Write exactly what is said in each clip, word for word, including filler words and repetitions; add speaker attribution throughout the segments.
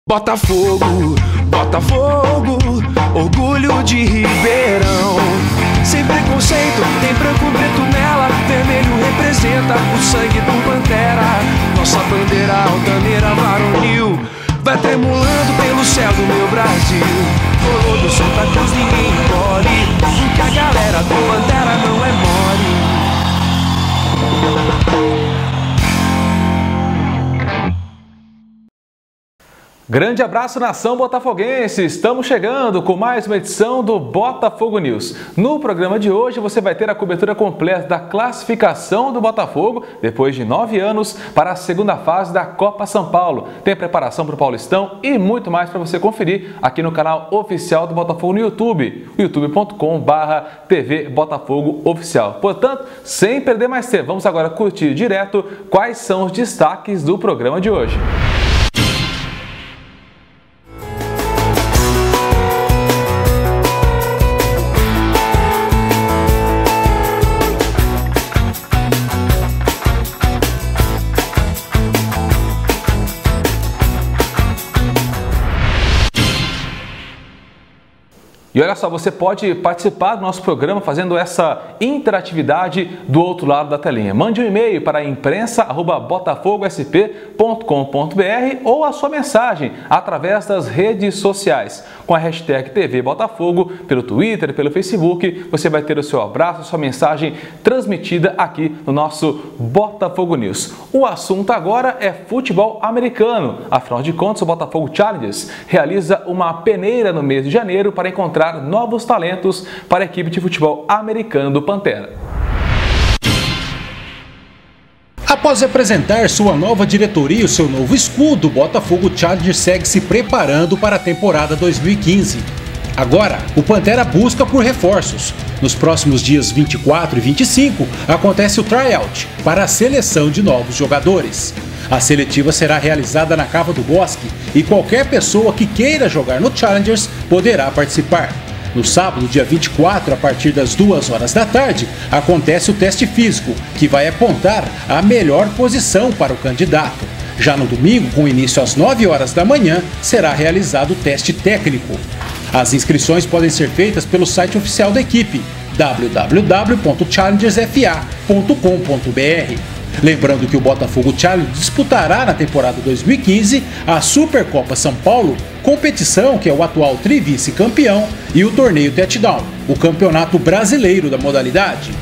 Speaker 1: Botafogo, Botafogo, orgulho de Ribeirão. Sem preconceito, tem branco e preto nela. Vermelho representa o sangue do Pantera. Nossa bandeira altaneira varonil vai tremulando pelo céu do meu Brasil. Coroa do Santa Cruz ninguém engole, porque a galera do Pantera não é mole.
Speaker 2: Grande abraço, nação botafoguense! Estamos chegando com mais uma edição do Botafogo News. No programa de hoje você vai ter a cobertura completa da classificação do Botafogo depois de nove anos para a segunda fase da Copa São Paulo. Tem preparação para o Paulistão e muito mais para você conferir aqui no canal oficial do Botafogo no YouTube, youtube ponto com barra T V Botafogo Oficial. Portanto, sem perder mais tempo, vamos agora curtir direto quais são os destaques do programa de hoje. E olha só, você pode participar do nosso programa fazendo essa interatividade do outro lado da telinha. Mande um e-mail para imprensa arroba botafogo s p ponto com ponto b r ou a sua mensagem através das redes sociais. Com a hashtag T V Botafogo, pelo Twitter, pelo Facebook, você vai ter o seu abraço, a sua mensagem transmitida aqui no nosso Botafogo News. O assunto agora é futebol americano. Afinal de contas, o Botafogo Challengers realiza uma peneira no mês de janeiro para encontrar novos talentos para a equipe de futebol americano do Pantera.
Speaker 3: Após apresentar sua nova diretoria e o seu novo escudo, o Botafogo Challengers segue se preparando para a temporada dois mil e quinze. Agora, o Pantera busca por reforços. Nos próximos dias vinte e quatro e vinte e cinco, acontece o tryout para a seleção de novos jogadores. A seletiva será realizada na Cava do Bosque e qualquer pessoa que queira jogar no Challengers poderá participar. No sábado, dia vinte e quatro, a partir das duas horas da tarde, acontece o teste físico, que vai apontar a melhor posição para o candidato. Já no domingo, com início às nove horas da manhã, será realizado o teste técnico. As inscrições podem ser feitas pelo site oficial da equipe, w w w ponto challengers f a ponto com ponto b r. Lembrando que o Botafogo Challenge disputará na temporada dois mil e quinze a Supercopa São Paulo, competição que é o atual tri-vice-campeão, e o torneio Touchdown, o campeonato brasileiro da modalidade.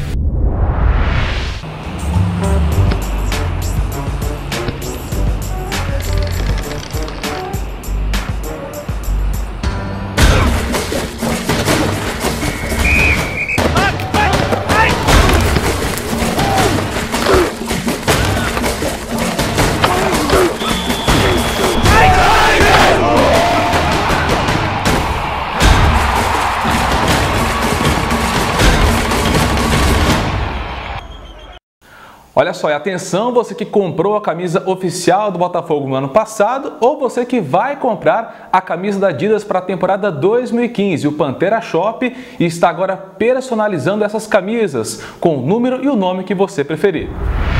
Speaker 2: Olha só, e atenção, você que comprou a camisa oficial do Botafogo no ano passado ou você que vai comprar a camisa da Adidas para a temporada dois mil e quinze. O Pantera Shop está agora personalizando essas camisas com o número e o nome que você preferir.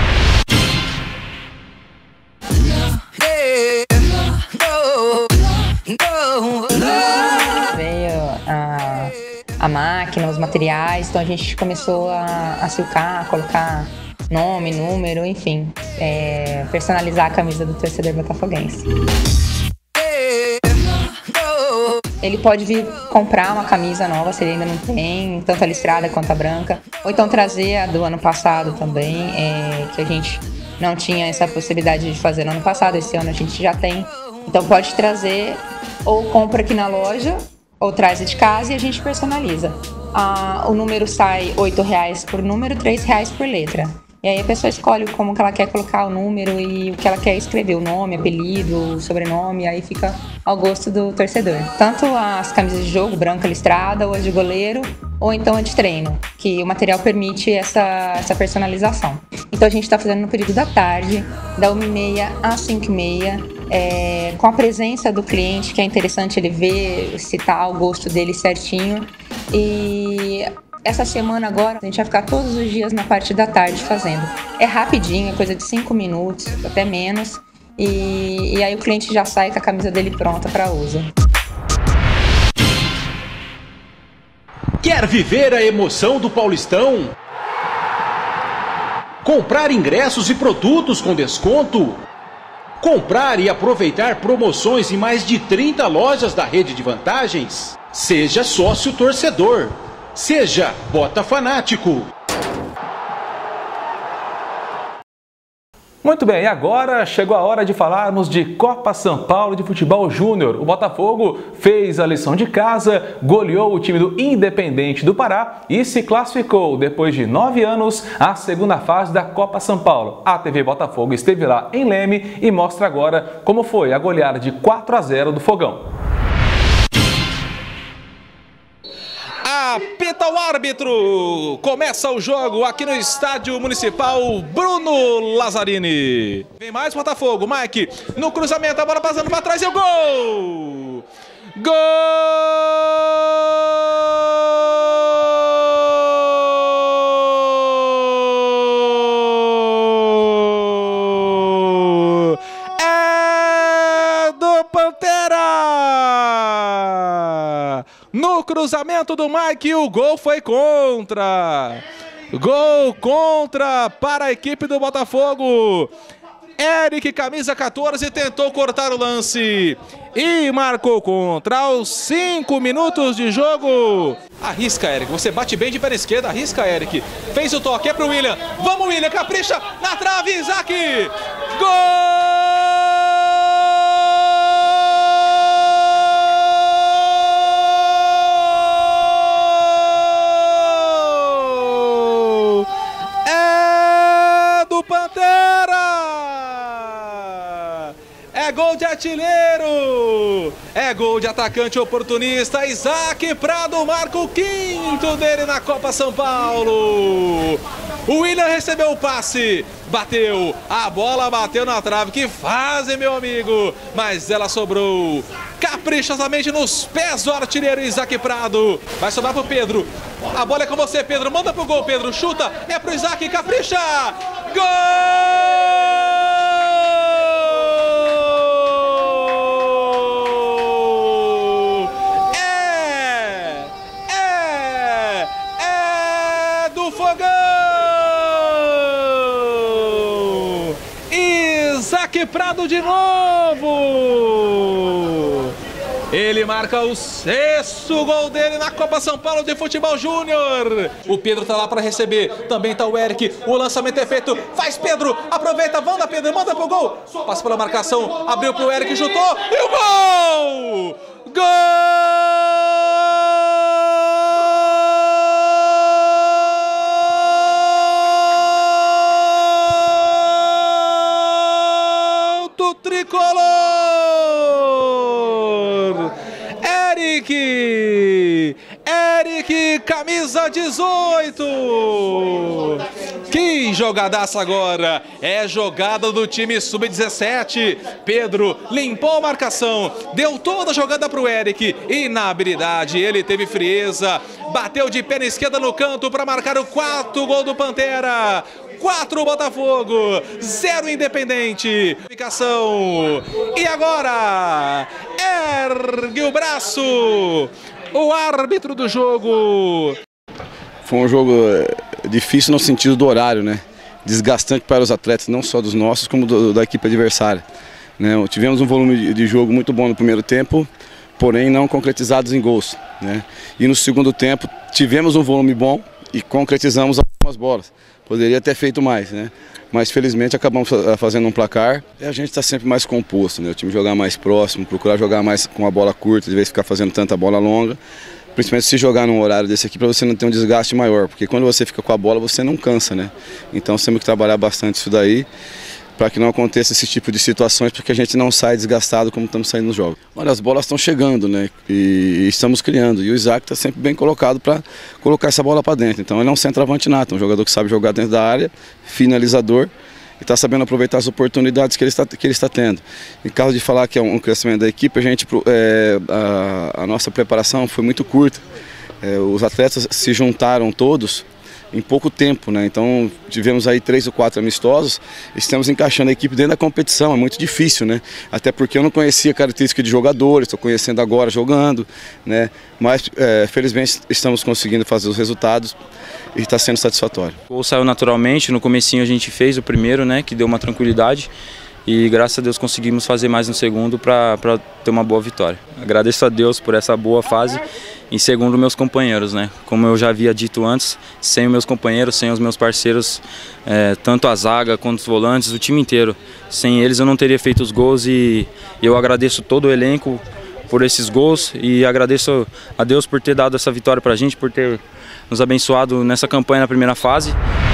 Speaker 4: Veio a, a máquina, os materiais, então a gente começou a, a silcar, a colocar nome, número, enfim, é, personalizar a camisa do torcedor botafoguense. Ele pode vir comprar uma camisa nova, se ele ainda não tem, tanto a listrada quanto a branca, ou então trazer a do ano passado também, é, que a gente não tinha essa possibilidade de fazer no ano passado, esse ano a gente já tem. Então pode trazer, ou compra aqui na loja, ou traz de casa e a gente personaliza. Ah, o número sai oito reais por número, três reais por letra. E aí a pessoa escolhe como que ela quer colocar o número e o que ela quer escrever, o nome, apelido, sobrenome, aí fica ao gosto do torcedor. Tanto as camisas de jogo, branca listrada, ou as de goleiro, ou então a de treino, que o material permite essa, essa personalização. Então a gente está fazendo no período da tarde, da uma e meia às cinco e meia, é, com a presença do cliente, que é interessante ele ver, citar o gosto dele certinho. E essa semana agora a gente vai ficar todos os dias na parte da tarde fazendo. É rapidinho, é coisa de cinco minutos, até menos. e, e aí o cliente já sai com a camisa dele pronta para uso.
Speaker 3: Quer viver a emoção do Paulistão? Comprar ingressos e produtos com desconto? Comprar e aproveitar promoções em mais de trinta lojas da rede de vantagens? Seja sócio torcedor. Seja Botafanático.
Speaker 2: Muito bem, e agora chegou a hora de falarmos de Copa São Paulo de Futebol Júnior. O Botafogo fez a lição de casa, goleou o time do Independente do Pará e se classificou, depois de nove anos, à segunda fase da Copa São Paulo. A T V Botafogo esteve lá em Leme e mostra agora como foi a goleada de quatro a zero do Fogão. Apita o árbitro! Começa o jogo aqui no Estádio Municipal Bruno Lazzarini. Vem mais Botafogo, Mike no cruzamento, a bola passando para trás e o gol! Gol! É do Pantera! No cruzamento do Mike, o gol foi contra. Gol contra para a equipe do Botafogo. Eric, camisa quatorze, tentou cortar o lance e marcou contra aos cinco minutos de jogo. Arrisca, Eric. Você bate bem de pé esquerda. Arrisca, Eric. Fez o toque, é pro William. Vamos, William, capricha na trave, Isaac. Gol! É gol de artilheiro, é gol de atacante oportunista. Isaac Prado marca o quinto dele na Copa São Paulo. O William recebeu o passe, bateu, a bola bateu na trave. Que fase, meu amigo, mas ela sobrou caprichosamente nos pés do artilheiro Isaac Prado. Vai sobrar pro Pedro, a bola é com você, Pedro, manda pro gol, Pedro, chuta, é pro Isaac, capricha, gol! Isaac Prado de novo. Ele marca o sexto gol dele na Copa São Paulo de Futebol Júnior. O Pedro tá lá para receber, também tá o Eric. O lançamento é feito, faz Pedro, aproveita, manda Pedro, manda pro gol. Passa pela marcação, abriu pro Eric, chutou e o gol! Gol! Tricolor! Eric! Eric, camisa dezoito! Que jogadaça agora! É jogada do time sub dezessete. Pedro limpou a marcação, deu toda a jogada para o Eric e na habilidade ele teve frieza, bateu de pé na esquerda no canto para marcar o quarto gol do Pantera. quatro Botafogo, zero Independente. E agora, ergue o braço, o árbitro do jogo.
Speaker 5: Foi um jogo difícil no sentido do horário, né? Desgastante para os atletas, não só dos nossos, como do, da equipe adversária. Né? Tivemos um volume de jogo muito bom no primeiro tempo, porém não concretizados em gols. Né? E no segundo tempo tivemos um volume bom e concretizamos algumas bolas. Poderia ter feito mais, né? Mas felizmente acabamos fazendo um placar. E a gente está sempre mais composto, né? O time jogar mais próximo, procurar jogar mais com a bola curta, de vez de ficar fazendo tanta bola longa. Principalmente se jogar num horário desse aqui, para você não ter um desgaste maior, porque quando você fica com a bola você não cansa, né? Então temos que trabalhar bastante isso daí, para que não aconteça esse tipo de situações, porque a gente não sai desgastado como estamos saindo nos jogos. Olha, as bolas estão chegando, né? E estamos criando. E o Isaac está sempre bem colocado para colocar essa bola para dentro. Então ele é um centroavante nato, um jogador que sabe jogar dentro da área, finalizador, e está sabendo aproveitar as oportunidades que ele está, que ele está tendo. Em caso de falar que é um crescimento da equipe, a, gente, é, a, a nossa preparação foi muito curta. É, os atletas se juntaram todos em pouco tempo, né? Então tivemos aí três ou quatro amistosos, estamos encaixando a equipe dentro da competição, é muito difícil, né? Até porque eu não conhecia a característica de jogadores, estou conhecendo agora jogando, né? Mas é, felizmente estamos conseguindo fazer os resultados e está sendo satisfatório.
Speaker 6: O gol saiu naturalmente, no comecinho a gente fez o primeiro, né? Que deu uma tranquilidade. E graças a Deus conseguimos fazer mais um segundo para ter uma boa vitória. Agradeço a Deus por essa boa fase. Em segundo, meus companheiros, né? Como eu já havia dito antes, sem os meus companheiros, sem os meus parceiros, é, tanto a zaga quanto os volantes, o time inteiro. Sem eles eu não teria feito os gols e eu agradeço todo o elenco por esses gols e agradeço a Deus por ter dado essa vitória para a gente, por ter nos abençoado nessa campanha na primeira fase.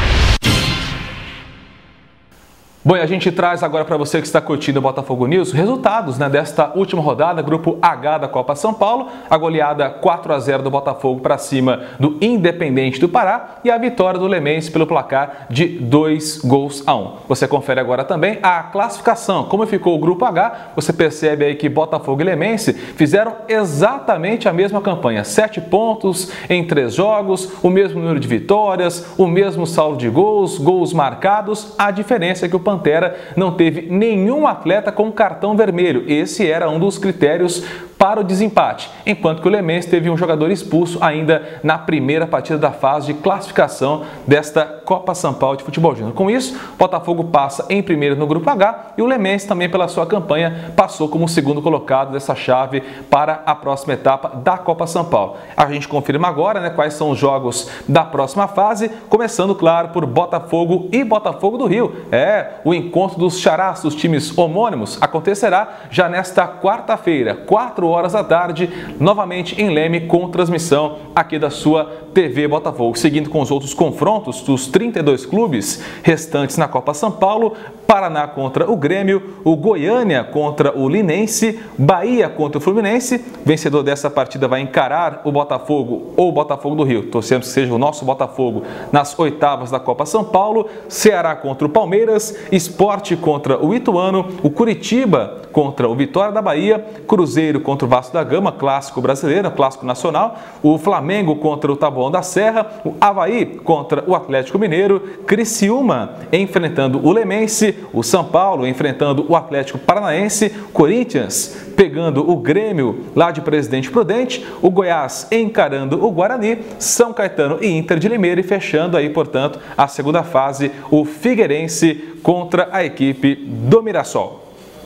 Speaker 2: Bom, e a gente traz agora para você que está curtindo o Botafogo News resultados, né, desta última rodada, grupo H da Copa São Paulo, a goleada quatro a zero do Botafogo para cima do Independente do Pará e a vitória do Lemense pelo placar de dois gols a um. Você confere agora também a classificação, como ficou o grupo H, você percebe aí que Botafogo e Lemense fizeram exatamente a mesma campanha, sete pontos em três jogos, o mesmo número de vitórias, o mesmo saldo de gols, gols marcados, a diferença é que o Pantera não teve nenhum atleta com cartão vermelho. Esse era um dos critérios para o desempate, enquanto que o Lemense teve um jogador expulso ainda na primeira partida da fase de classificação desta Copa São Paulo de Futebol Júnior. Com isso, o Botafogo passa em primeiro no grupo H e o Lemense também pela sua campanha passou como segundo colocado dessa chave para a próxima etapa da Copa São Paulo. A gente confirma agora, né, quais são os jogos da próxima fase, começando, claro, por Botafogo e Botafogo do Rio. É, o encontro dos xarás dos times homônimos acontecerá já nesta quarta-feira, quatro horas da tarde, novamente em Leme, com transmissão aqui da sua T V Botafogo. Seguindo com os outros confrontos dos trinta e dois clubes restantes na Copa São Paulo, Paraná contra o Grêmio, o Goiânia contra o Linense, Bahia contra o Fluminense. Vencedor dessa partida vai encarar o Botafogo ou o Botafogo do Rio. Torcemos que seja o nosso Botafogo nas oitavas da Copa São Paulo. Ceará contra o Palmeiras, Sport contra o Ituano, o Curitiba contra o Vitória da Bahia, Cruzeiro contra o Vasco da Gama, clássico brasileiro, clássico nacional, o Flamengo contra o Taboão da Serra, o Avaí contra o Atlético Mineiro, Criciúma enfrentando o Lemense, o São Paulo enfrentando o Atlético Paranaense, Corinthians pegando o Grêmio lá de Presidente Prudente, o Goiás encarando o Guarani, São Caetano e Inter de Limeira e fechando aí, portanto, a segunda fase, o Figueirense contra a equipe do Mirassol.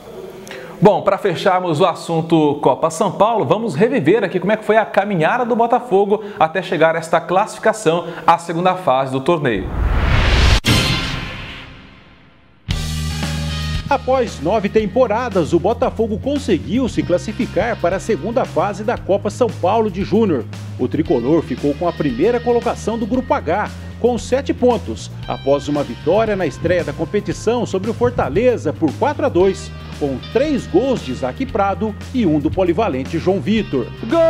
Speaker 2: Bom, para fecharmos o assunto Copa São Paulo, vamos reviver aqui como é que foi a caminhada do Botafogo até chegar a esta classificação à segunda fase do torneio.
Speaker 3: Após nove temporadas, o Botafogo conseguiu se classificar para a segunda fase da Copa São Paulo de Júnior. O tricolor ficou com a primeira colocação do Grupo H, com sete pontos, após uma vitória na estreia da competição sobre o Fortaleza por quatro a dois, com três gols de Isaac Prado e um do polivalente João Vitor. Gol!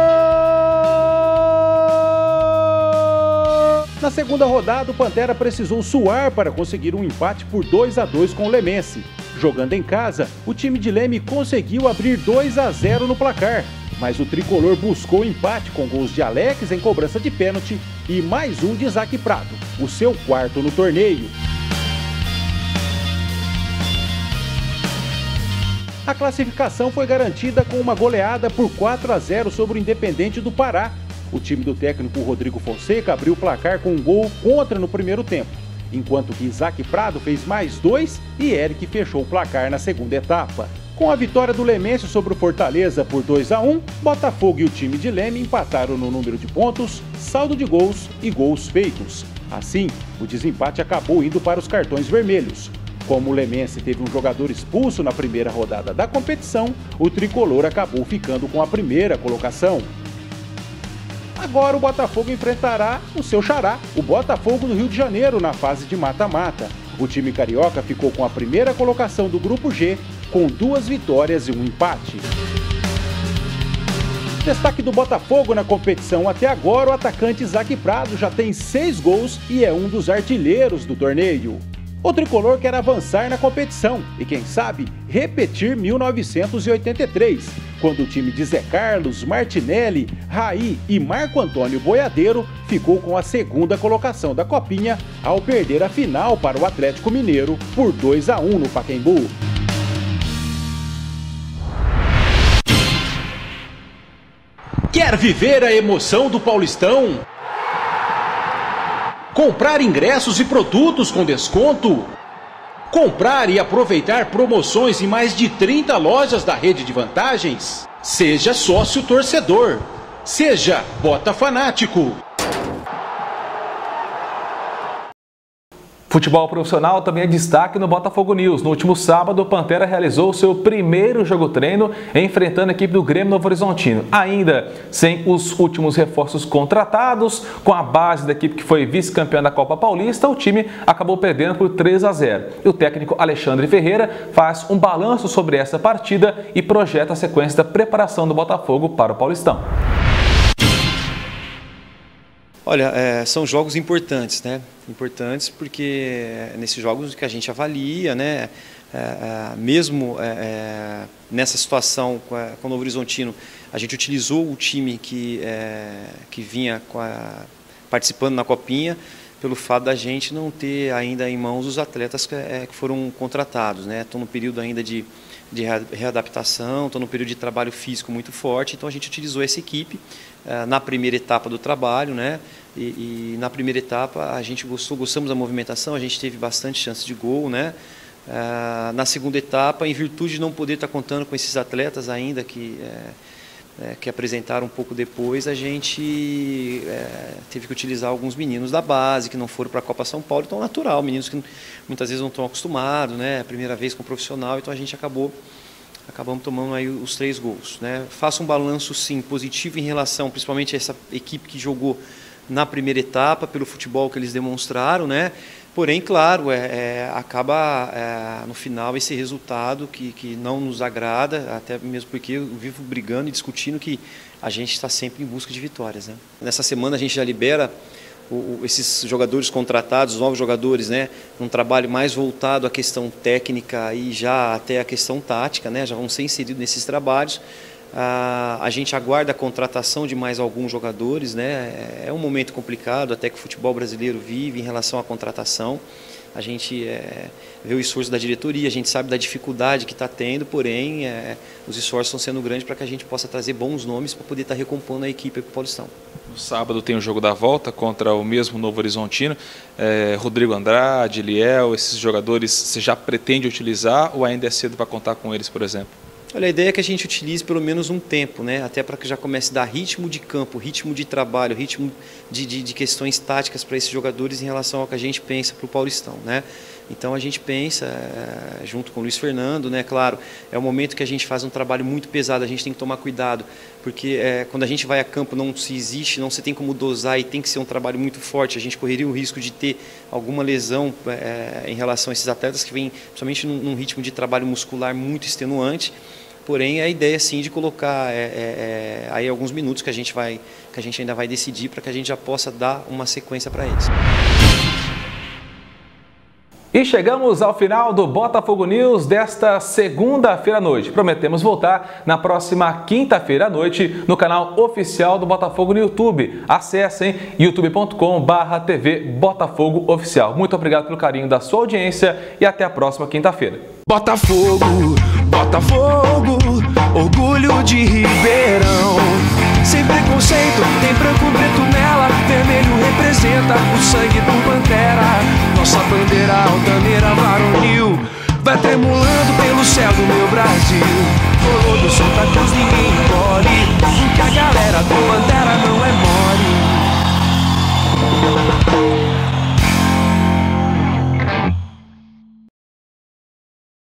Speaker 3: Na segunda rodada, o Pantera precisou suar para conseguir um empate por dois a dois com o Lemense. Jogando em casa, o time de Leme conseguiu abrir dois a zero no placar, mas o tricolor buscou empate com gols de Alex em cobrança de pênalti e mais um de Isaac Prado, o seu quarto no torneio. A classificação foi garantida com uma goleada por quatro a zero sobre o Independente do Pará. O time do técnico Rodrigo Fonseca abriu o placar com um gol contra no primeiro tempo, enquanto que Isaac Prado fez mais dois e Eric fechou o placar na segunda etapa. Com a vitória do Lemense sobre o Fortaleza por dois a um, Botafogo e o time de Leme empataram no número de pontos, saldo de gols e gols feitos. Assim, o desempate acabou indo para os cartões vermelhos. Como o Lemense teve um jogador expulso na primeira rodada da competição, o tricolor acabou ficando com a primeira colocação. Agora o Botafogo enfrentará o seu xará, o Botafogo do Rio de Janeiro, na fase de mata-mata. O time carioca ficou com a primeira colocação do Grupo G, com duas vitórias e um empate. Destaque do Botafogo na competição até agora, o atacante Isaac Prado já tem seis gols e é um dos artilheiros do torneio. O tricolor quer avançar na competição e, quem sabe, repetir mil novecentos e oitenta e três. quando o time de Zé Carlos, Martinelli, Raí e Marco Antônio Boiadeiro ficou com a segunda colocação da Copinha ao perder a final para o Atlético Mineiro por dois a um no Pacaembu. Quer viver a emoção do Paulistão? Comprar ingressos e produtos com desconto? Comprar e aproveitar promoções em mais de trinta lojas da rede de vantagens? Seja sócio torcedor. Seja Botafanático.
Speaker 2: Futebol profissional também é destaque no Botafogo News. No último sábado, o Pantera realizou o seu primeiro jogo-treino enfrentando a equipe do Grêmio Novo Horizontino. Ainda sem os últimos reforços contratados, com a base da equipe que foi vice-campeã da Copa Paulista, o time acabou perdendo por três a zero. E o técnico Alexandre Ferreira faz um balanço sobre essa partida e projeta a sequência da preparação do Botafogo para o Paulistão.
Speaker 7: Olha, é, são jogos importantes, né? Importantes porque é nesses jogos que a gente avalia, né? É, é, mesmo é, é, nessa situação com, a, com o Novo Horizontino, a gente utilizou o time que, é, que vinha com a, participando na Copinha, pelo fato da gente não ter ainda em mãos os atletas que, é, que foram contratados, né? Estão no período ainda de, de readaptação, estão no período de trabalho físico muito forte, então a gente utilizou essa equipe é, na primeira etapa do trabalho, né? E, e na primeira etapa a gente gostou, gostamos da movimentação, a gente teve bastante chance de gol, né? Uh, na segunda etapa, em virtude de não poder estar contando com esses atletas ainda que, é, é, que apresentaram um pouco depois, a gente é, teve que utilizar alguns meninos da base que não foram para a Copa São Paulo, então natural, meninos que muitas vezes não estão acostumados, né? Primeira vez com profissional, então a gente acabou acabamos tomando aí os três gols, né? Faço um balanço sim positivo em relação, principalmente a essa equipe que jogou na primeira etapa, pelo futebol que eles demonstraram, né? Porém, claro, é, é, acaba é, no final esse resultado que, que não nos agrada, até mesmo porque eu vivo brigando e discutindo que a gente está sempre em busca de vitórias, né? Nessa semana a gente já libera o, o, esses jogadores contratados, os novos jogadores, né? Um trabalho mais voltado à questão técnica e já até à questão tática, né? Já vão ser inseridos nesses trabalhos. Ah, a gente aguarda a contratação de mais alguns jogadores, né? É um momento complicado até que o futebol brasileiro vive em relação à contratação. A gente é, vê o esforço da diretoria, a gente sabe da dificuldade que está tendo, porém é, os esforços estão sendo grandes para que a gente possa trazer bons nomes para poder estar tá recompondo a equipe para o Paulistão.
Speaker 2: No sábado tem o jogo da volta contra o mesmo Novo Horizontino. É, Rodrigo Andrade, Liel, esses jogadores você já pretende utilizar ou ainda é cedo para contar com eles, por exemplo?
Speaker 7: Olha, a ideia é que a gente utilize pelo menos um tempo, né? Até para que já comece a dar ritmo de campo, ritmo de trabalho, ritmo de, de, de questões táticas para esses jogadores em relação ao que a gente pensa para o Paulistão, né? Então a gente pensa, é, junto com o Luiz Fernando, né? Claro, é um momento que a gente faz um trabalho muito pesado, a gente tem que tomar cuidado, porque é, quando a gente vai a campo não se existe, não se tem como dosar e tem que ser um trabalho muito forte, a gente correria o risco de ter alguma lesão é, em relação a esses atletas que vêm, principalmente num, num ritmo de trabalho muscular muito extenuante. Porém, a ideia sim de colocar é, é, é, aí alguns minutos que a gente vai, que a gente ainda vai decidir para que a gente já possa dar uma sequência para eles.
Speaker 2: E chegamos ao final do Botafogo News desta segunda-feira à noite. Prometemos voltar na próxima quinta-feira à noite no canal oficial do Botafogo no YouTube. Acessem youtube ponto com barra T V Botafogo Oficial. Muito obrigado pelo carinho da sua audiência e até a próxima quinta-feira.
Speaker 1: Botafogo, Botafogo, orgulho de Ribeirão. Sem preconceito, tem branco preto nela, vermelho representa o sangue do Pantera. Nossa bandeira altaneira varonil vai tremulando pelo céu do meu Brasil. Colou do Santa Cruz, ninguém